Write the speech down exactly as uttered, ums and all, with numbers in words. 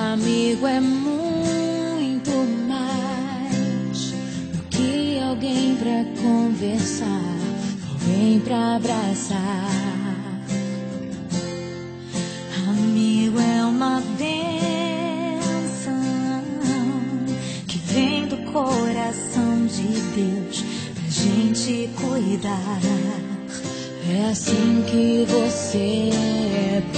amigo é muito mais do que alguém pra conversar, alguém pra abraçar. Amigo é uma bênção que vem do coração de Deus pra gente cuidar. É assim que você é